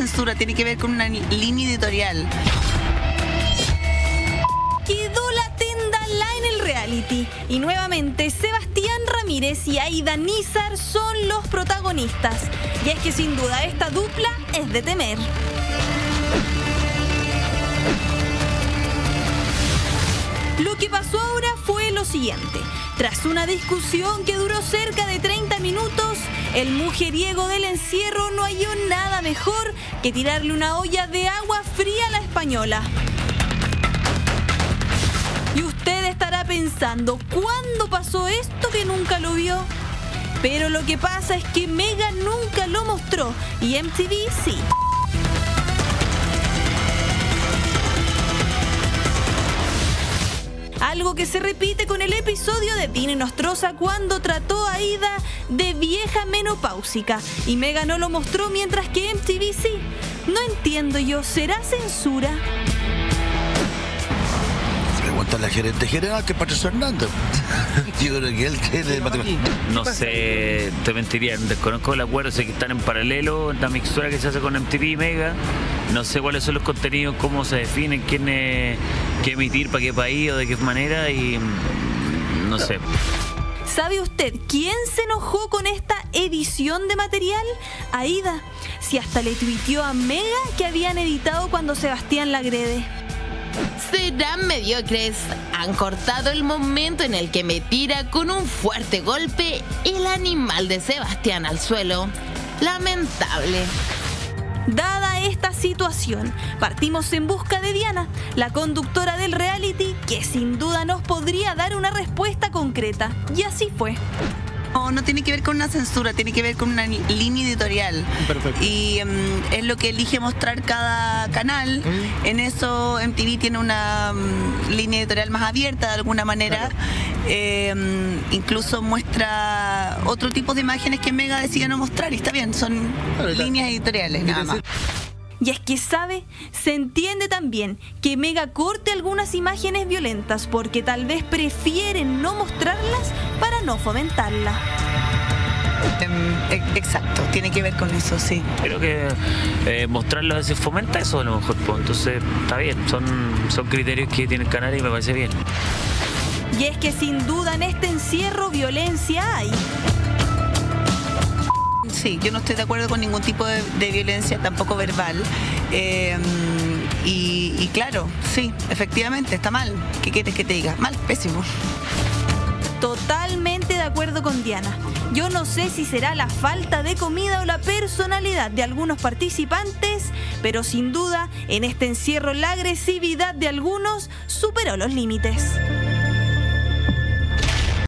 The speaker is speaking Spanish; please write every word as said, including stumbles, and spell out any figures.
censura, tiene que ver con una línea editorial. Quedó la tenda en el reality y nuevamente Sebastián Ramírez y Aida Nízar son los protagonistas. Y es que sin duda esta dupla es de temer. Lo que pasó ahora fue lo siguiente. Tras una discusión que duró cerca de treinta minutos, el mujeriego del encierro no halló nada mejor que tirarle una olla de agua fría a la española. Y usted estará pensando, ¿cuándo pasó esto que nunca lo vio? Pero lo que pasa es que Mega nunca lo mostró y M T V sí. Algo que se repite con el episodio de Dina Nostroza cuando trató a Aida de vieja menopáusica y Mega no lo mostró mientras que M T V sí. No entiendo yo, ¿será censura? Pregunta a la gerente general, que es Patricio Hernández. Yo creo que él tiene el matrimonio. No sé, te mentiría, desconozco el acuerdo, sé que están en paralelo, la mixtura que se hace con M T V y Mega. No sé cuáles son los contenidos, cómo se definen, quién es, qué emitir, para qué país o de qué manera y no sé. ¿Sabe usted quién se enojó con esta edición de material? Aida. Si hasta le tuiteó a Mega que habían editado cuando Sebastián la agrede. Serán mediocres. Han cortado el momento en el que me tira con un fuerte golpe el animal de Sebastián al suelo. Lamentable. Dada esta situación, partimos en busca de Diana, la conductora del reality, que sin duda nos podría dar una respuesta concreta. Y así fue. No, no tiene que ver con una censura, tiene que ver con una línea editorial. Perfecto. Y um, es lo que elige mostrar cada canal. Mm. En eso M T V tiene una um, línea editorial más abierta de alguna manera. Claro. Eh, um, incluso muestra otro tipo de imágenes que Mega decide no mostrar. Y está bien, son claro, líneas editoriales nada más. Y es que, ¿sabe? Se entiende también que Mega corte algunas imágenes violentas porque tal vez prefieren no mostrarlas para no fomentarla. Exacto, tiene que ver con eso, sí. Creo que eh, mostrarlo a veces fomenta eso a lo mejor, pues, entonces está bien, son, son criterios que tiene el canal y me parece bien. Y es que sin duda en este encierro violencia hay. Sí, yo no estoy de acuerdo con ningún tipo de, de violencia, tampoco verbal. Eh, y, y claro, sí, efectivamente, está mal. ¿Qué quieres que te diga? Mal, pésimo. Totalmente de acuerdo con Diana. Yo no sé si será la falta de comida o la personalidad de algunos participantes, pero sin duda, en este encierro la agresividad de algunos superó los límites.